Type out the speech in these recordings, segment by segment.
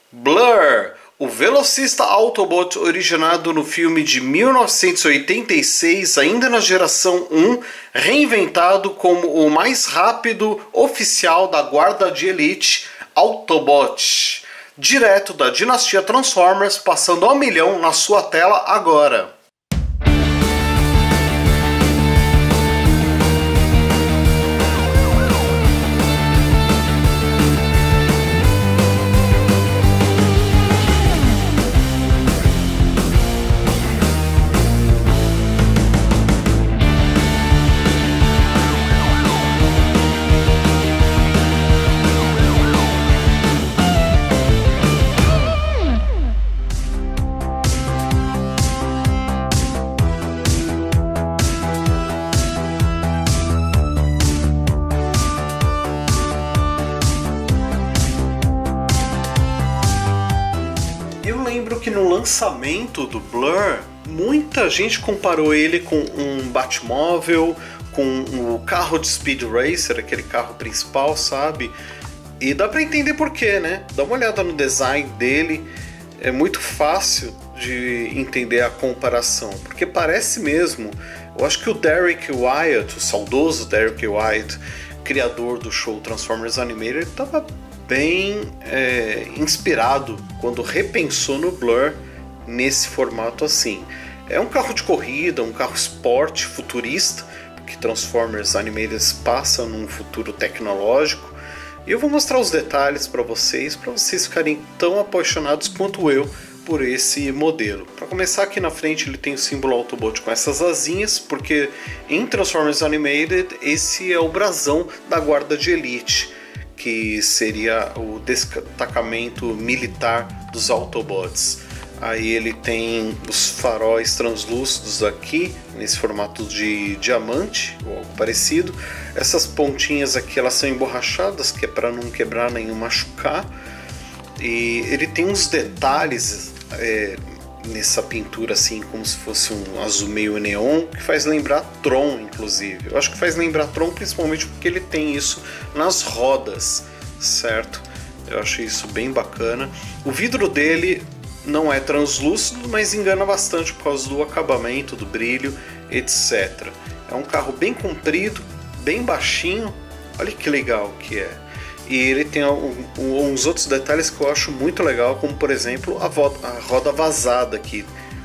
Blur, o velocista Autobot originado no filme de 1986, ainda na geração 1, reinventado como o mais rápido oficial da guarda de elite, Autobot. Direto da dinastia Transformers, passando ao milhão na sua tela agora. Eu lembro que no lançamento do Blur, muita gente comparou ele com um Batmóvel, com o carro de Speed Racer, aquele carro principal, sabe? E dá pra entender por quê, né? Dá uma olhada no design dele, é muito fácil de entender a comparação, porque parece mesmo. Eu acho que o Derek Wyatt, o saudoso Derek Wyatt, criador do show Transformers Animated, estava bem inspirado quando repensou no Blur nesse formato assim. É um carro de corrida, um carro esporte futurista, porque Transformers Animated passa num futuro tecnológico. E eu vou mostrar os detalhes para vocês ficarem tão apaixonados quanto eu por esse modelo. Para começar, aqui na frente ele tem o símbolo Autobot com essas asinhas, porque em Transformers Animated esse é o brasão da guarda de elite, que seria o destacamento militar dos Autobots. Aí ele tem os faróis translúcidos aqui, nesse formato de diamante, ou algo parecido. Essas pontinhas aqui, elas são emborrachadas, que é para não quebrar nem machucar. E ele tem uns detalhes nessa pintura, assim, como se fosse um azul meio neon, que faz lembrar Tron, inclusive. Eu acho que faz lembrar Tron principalmente porque ele tem isso nas rodas, certo? Eu achei isso bem bacana. O vidro dele não é translúcido, mas engana bastante por causa do acabamento, do brilho, etc. É um carro bem comprido, bem baixinho. Olha que legal que é. E ele tem uns outros detalhes que eu acho muito legal, como por exemplo a roda vazada aqui.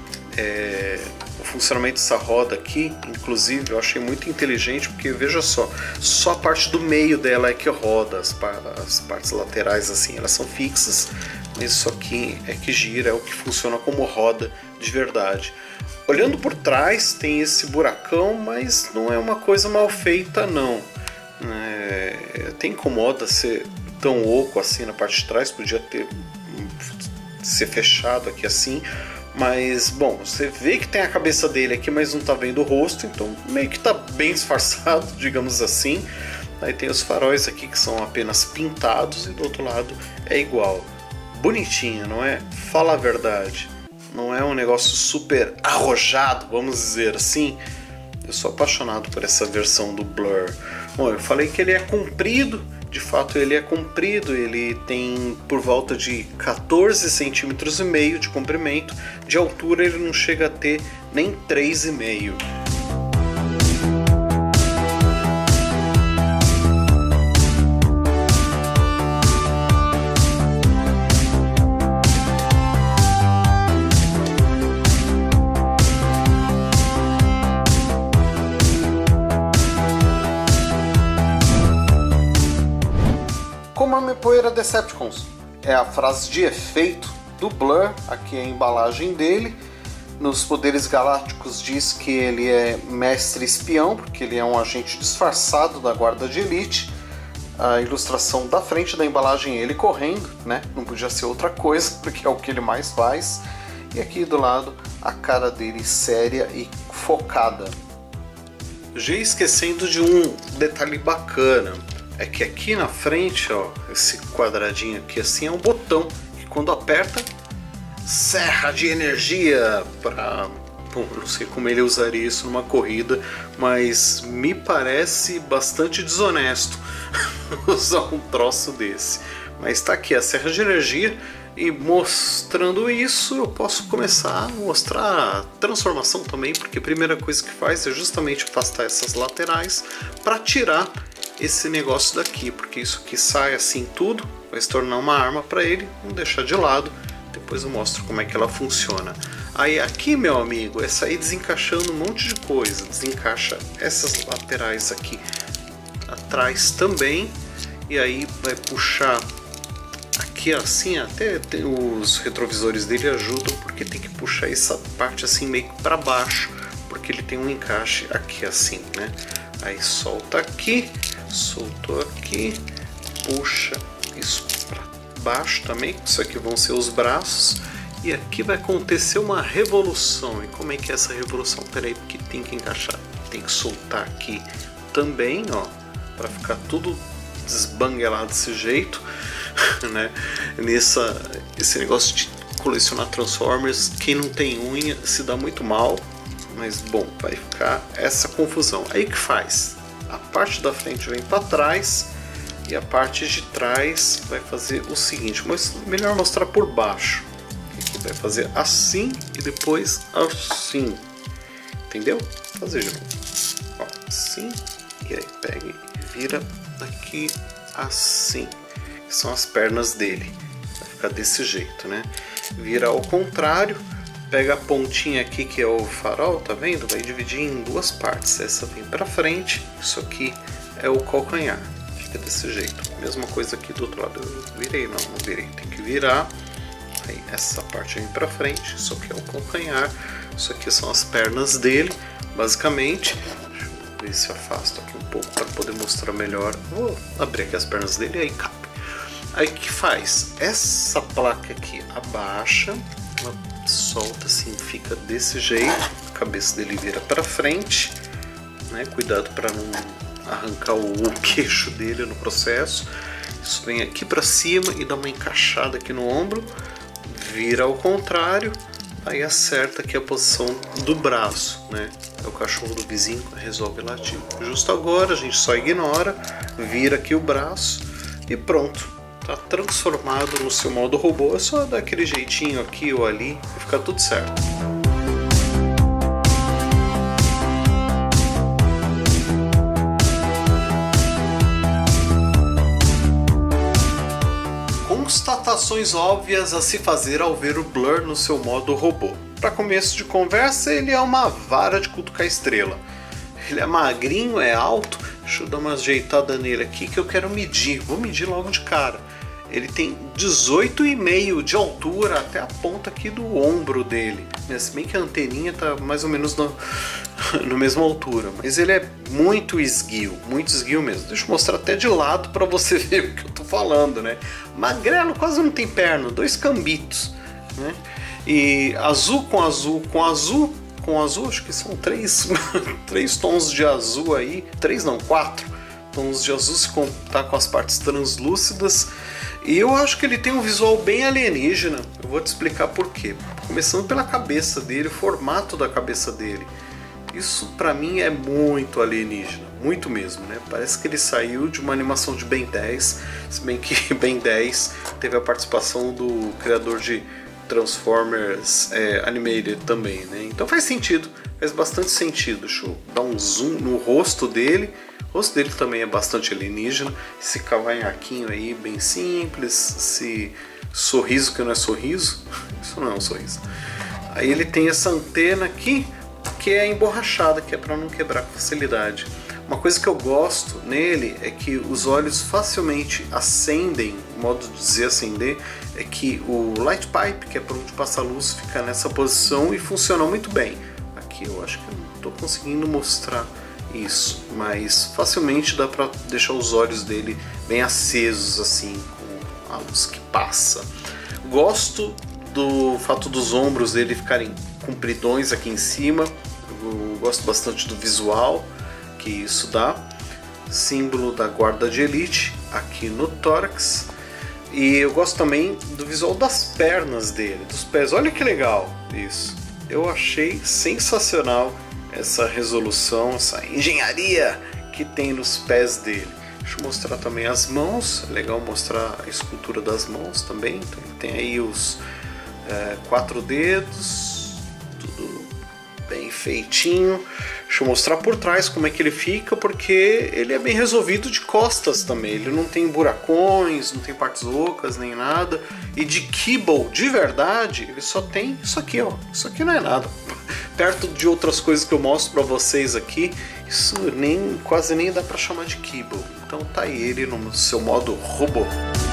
O funcionamento dessa roda aqui, inclusive, eu achei muito inteligente, porque veja só a parte do meio dela é que roda, as partes laterais assim, elas são fixas, mas isso aqui é que gira, é o que funciona como roda de verdade. Olhando por trás tem esse buracão, mas não é uma coisa mal feita não. Até incomoda ser tão oco assim na parte de trás, podia ser fechado aqui assim, mas bom, você vê que tem a cabeça dele aqui, mas não tá vendo o rosto, então meio que tá bem disfarçado, digamos assim. Aí tem os faróis aqui que são apenas pintados e do outro lado é igual. Bonitinho, não é? Fala a verdade, não é um negócio super arrojado, vamos dizer assim. Eu sou apaixonado por essa versão do Blur. Bom, eu falei que ele é comprido, de fato ele é comprido, ele tem por volta de 14,5 cm de comprimento, de altura ele não chega a ter nem 3,5 cm. Como a Mepoeira Decepticons é a frase de efeito do Blur, aqui é a embalagem dele. Nos Poderes Galácticos diz que ele é mestre espião, porque ele é um agente disfarçado da guarda de elite. A ilustração da frente da embalagem é ele correndo, né? Não podia ser outra coisa, porque é o que ele mais faz. E aqui do lado a cara dele séria e focada. Já esquecendo de um detalhe bacana, é que aqui na frente, ó, esse quadradinho aqui assim é um botão que quando aperta, serra de energia para... Bom, não sei como ele usaria isso numa corrida, mas me parece bastante desonesto usar um troço desse. Mas tá aqui, a serra de energia E mostrando isso, eu posso começar a mostrar a transformação também, porque a primeira coisa que faz é justamente afastar essas laterais para tirar esse negócio daqui, porque isso aqui sai assim tudo, vai se tornar uma arma para ele, vamos deixar de lado, depois eu mostro como é que ela funciona. Aí aqui, meu amigo, é sair desencaixando um monte de coisa, desencaixa essas laterais aqui atrás também, e aí vai puxar aqui assim, até os retrovisores dele ajudam, porque tem que puxar essa parte assim meio que para baixo, porque ele tem um encaixe aqui assim, né? Aí solta aqui, soltou aqui, puxa isso para baixo também, isso aqui vão ser os braços, e aqui vai acontecer uma revolução. E como é que é essa revolução? Peraí, porque tem que encaixar, tem que soltar aqui também, ó, para ficar tudo desbanguelado desse jeito, né? Esse negócio de colecionar Transformers, quem não tem unha se dá muito mal, mas bom, vai ficar essa confusão. Aí que faz? A parte da frente vem para trás e a parte de trás vai fazer o seguinte, mas melhor mostrar por baixo. Aqui vai fazer assim e depois assim, entendeu? Vou fazer de novo, ó, assim, e aí pega e vira aqui assim, que são as pernas dele, vai ficar desse jeito, né? Vira ao contrário, pega a pontinha aqui que é o farol, tá vendo? Vai dividir em duas partes, essa vem pra frente, isso aqui é o calcanhar, fica desse jeito. Mesma coisa aqui do outro lado, eu virei, não virei, tem que virar, aí essa parte vem pra frente, isso aqui é o calcanhar, isso aqui são as pernas dele, basicamente. Deixa eu ver se eu afasto aqui um pouco para poder mostrar melhor. Vou abrir aqui as pernas dele e aí cabe. Aí o que faz? Essa placa aqui abaixa, ela solta assim, fica desse jeito, a cabeça dele vira para frente, né? Cuidado para não arrancar o queixo dele no processo. Isso vem aqui para cima e dá uma encaixada aqui no ombro, vira ao contrário, aí acerta aqui a posição do braço, né? É o cachorro do vizinho que resolve latir. Justo agora a gente só ignora, vira aqui o braço e pronto. Tá transformado no seu modo robô, é só dar aquele jeitinho aqui ou ali e ficar tudo certo. Constatações óbvias a se fazer ao ver o Blur no seu modo robô. Para começo de conversa, ele é uma vara de cutucar estrela. Ele é magrinho, é alto. Deixa eu dar uma ajeitada nele aqui que eu quero medir. Vou medir logo de cara. Ele tem 18,5 de altura até a ponta aqui do ombro dele. Se bem que a anteninha tá mais ou menos na mesma altura. Mas ele é muito esguio mesmo. Deixa eu mostrar até de lado para você ver o que eu tô falando, né? Magrelo, quase não tem perna, 2 cambitos, né? E azul com azul com azul com azul, acho que são 3 tons de azul aí, 3 não, 4 tons de azul se contar com as partes translúcidas. E eu acho que ele tem um visual bem alienígena, eu vou te explicar por quê. Começando pela cabeça dele, o formato da cabeça dele. Isso pra mim é muito alienígena, muito mesmo, né? Parece que ele saiu de uma animação de Ben 10, se bem que Ben 10 teve a participação do criador de Transformers Animated também, né? Então faz sentido, faz bastante sentido. Deixa eu dar um zoom no rosto dele. O rosto dele também é bastante alienígena. Esse cavanhaquinho aí bem simples, esse sorriso que não é sorriso, isso não é um sorriso. Aí ele tem essa antena aqui que é emborrachada, que é para não quebrar com facilidade. Uma coisa que eu gosto nele é que os olhos facilmente acendem, o modo de dizer acender é que o light pipe, que é por onde passa a luz, fica nessa posição e funciona muito bem. Aqui eu acho que eu não estou conseguindo mostrar isso, mas facilmente dá para deixar os olhos dele bem acesos assim, com a luz que passa. Gosto do fato dos ombros dele ficarem compridões aqui em cima, eu gosto bastante do visual que isso dá. Símbolo da guarda de elite aqui no tórax. E eu gosto também do visual das pernas dele, dos pés. Olha que legal isso. Eu achei sensacional essa resolução, essa engenharia que tem nos pés dele. Deixa eu mostrar também as mãos, é legal mostrar a escultura das mãos também. Então, ele tem aí os 4 dedos, tudo bem feitinho. Deixa eu mostrar por trás como é que ele fica, porque ele é bem resolvido de costas também. Ele não tem buracões, não tem partes ocas, nem nada. E de kibble, de verdade, ele só tem isso aqui, ó. Isso aqui não é nada. Perto de outras coisas que eu mostro pra vocês aqui, isso quase nem dá pra chamar de kibble. Então tá aí ele no seu modo robô.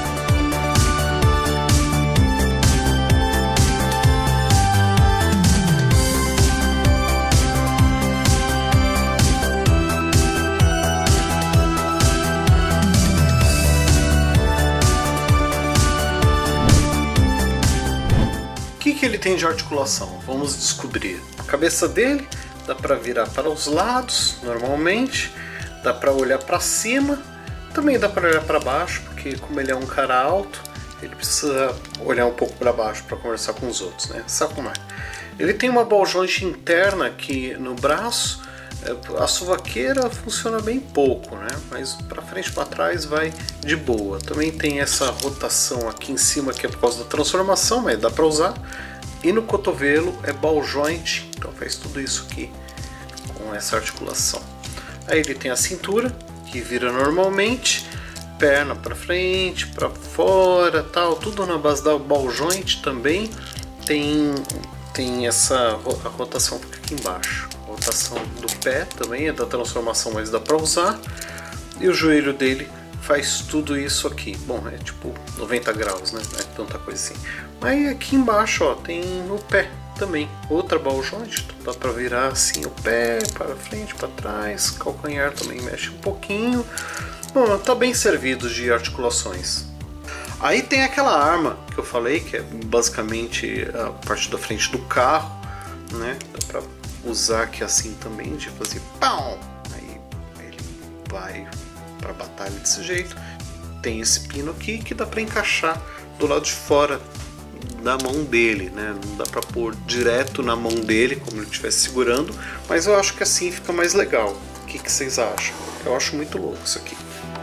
O que ele tem de articulação? Vamos descobrir. A cabeça dele dá para virar para os lados normalmente, dá para olhar para cima, também dá para olhar para baixo, porque como ele é um cara alto, ele precisa olhar um pouco para baixo para conversar com os outros, né? Sabe como é? Ele tem uma ball joint interna aqui no braço. A suvaqueira funciona bem pouco, né? Mas para frente e para trás vai de boa. Também tem essa rotação aqui em cima que é por causa da transformação, mas dá para usar. E no cotovelo é ball joint, então faz tudo isso aqui com essa articulação. Aí ele tem a cintura que vira normalmente, perna para frente, para fora, tal, tudo na base da ball joint também. Tem essa a rotação fica aqui embaixo. Rotação do pé também é da transformação, mas dá para usar. E o joelho dele faz tudo isso aqui. Bom, é tipo 90 graus, né? Não é tanta coisa assim. Mas aqui embaixo, ó, tem o pé também. Outra ball joint, dá para virar assim o pé para frente, para trás. Calcanhar também mexe um pouquinho. Bom, tá bem servido de articulações. Aí tem aquela arma que eu falei, que é basicamente a parte da frente do carro, né? Dá para usar aqui assim também, de fazer pão. Aí ele vai para batalha desse jeito. Tem esse pino aqui que dá para encaixar do lado de fora da mão dele, né? Não dá para pôr direto na mão dele como ele estivesse segurando, mas eu acho que assim fica mais legal. O que vocês acham? Eu acho muito louco isso aqui.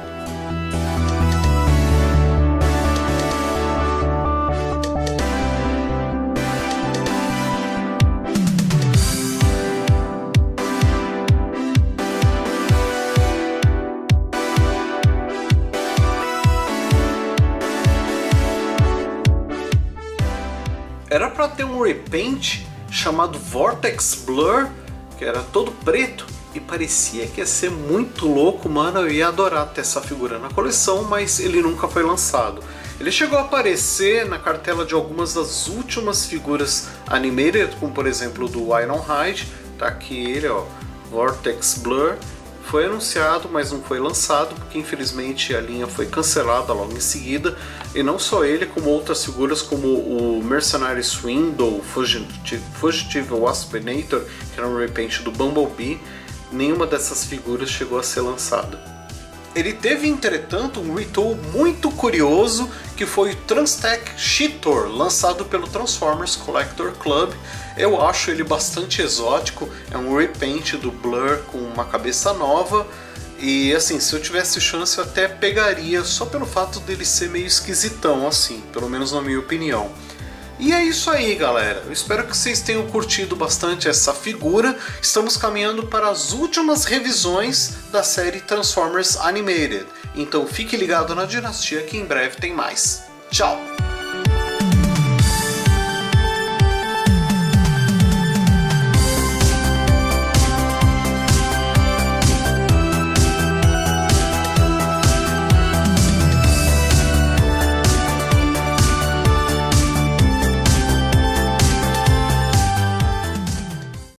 Era para ter um repaint chamado Vortex Blur, que era todo preto e parecia que ia ser muito louco, mano. Eu ia adorar ter essa figura na coleção, mas ele nunca foi lançado. Ele chegou a aparecer na cartela de algumas das últimas figuras animated, como por exemplo do Ironhide. Tá aqui ele, ó, Vortex Blur. Foi anunciado, mas não foi lançado, porque infelizmente a linha foi cancelada logo em seguida. E não só ele, como outras figuras como o Mercenary Swindle, Fugitive Waspinator, que era um repaint do Bumblebee, nenhuma dessas figuras chegou a ser lançada. Ele teve, entretanto, um retool muito curioso, que foi o Transtech Cheetor, lançado pelo Transformers Collector Club. Eu acho ele bastante exótico, é um repaint do Blur com uma cabeça nova. E assim, se eu tivesse chance eu até pegaria, só pelo fato dele ser meio esquisitão assim, pelo menos na minha opinião. E é isso aí, galera. Eu espero que vocês tenham curtido bastante essa figura. Estamos caminhando para as últimas revisões da série Transformers Animated. Então fique ligado na Dinastia que em breve tem mais. Tchau!